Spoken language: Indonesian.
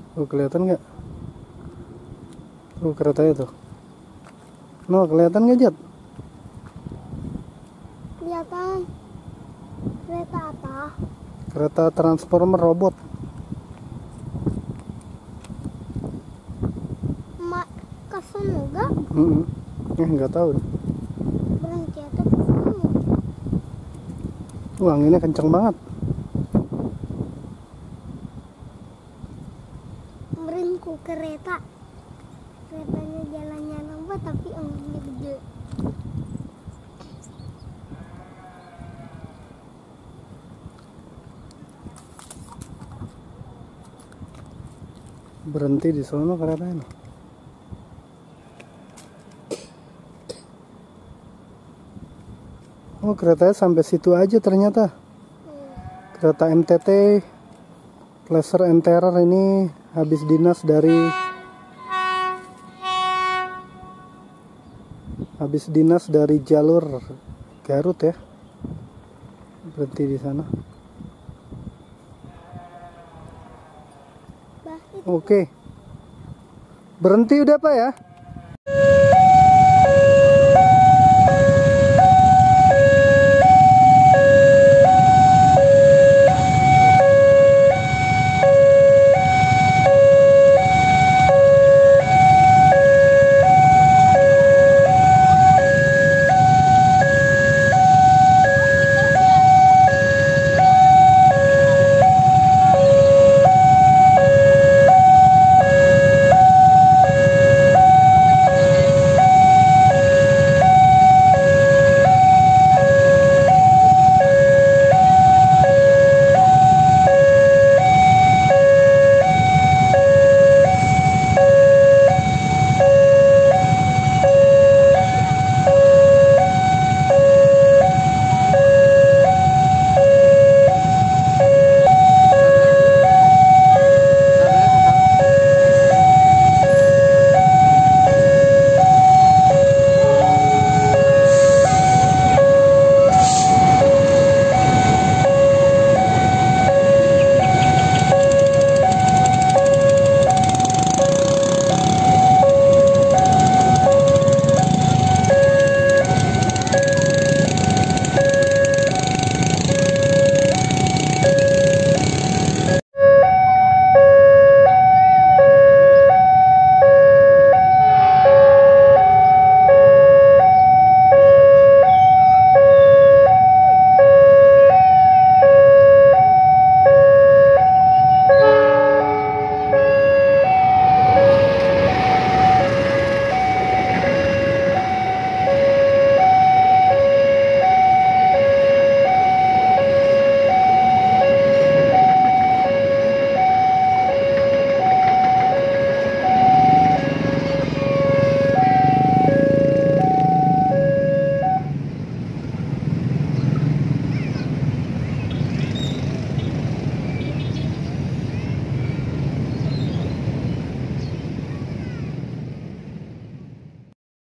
Oh, kelihatan nggak? Tuh keretanya tuh. No, kelihatan nggak, Jat? Kelihatan. Kereta apa? Kereta transformer robot. Mak kesana enggak? Nggak tahu. Berhenti atau kesana? Wah, anginnya kenceng banget. Merinku kereta. Keretanya jalannya lambat tapi anginnya gede. Berhenti di sono keretanya. Oh, keretanya sampai situ aja ternyata. Kereta MTT Pleasure and Terror ini habis dinas dari jalur Garut ya. Berhenti di sana. Oke. Berhenti udah Pak ya?